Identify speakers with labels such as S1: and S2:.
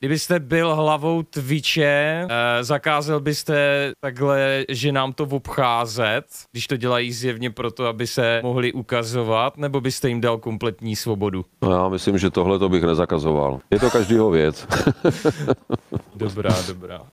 S1: Kdybyste byl hlavou Twitche, zakázal byste takhle, že nám to obcházet, když to dělají zjevně proto, aby se mohli ukazovat, nebo byste jim dal kompletní svobodu?
S2: No já myslím, že tohle to bych nezakazoval. Je to každýho věc.
S1: Dobrá.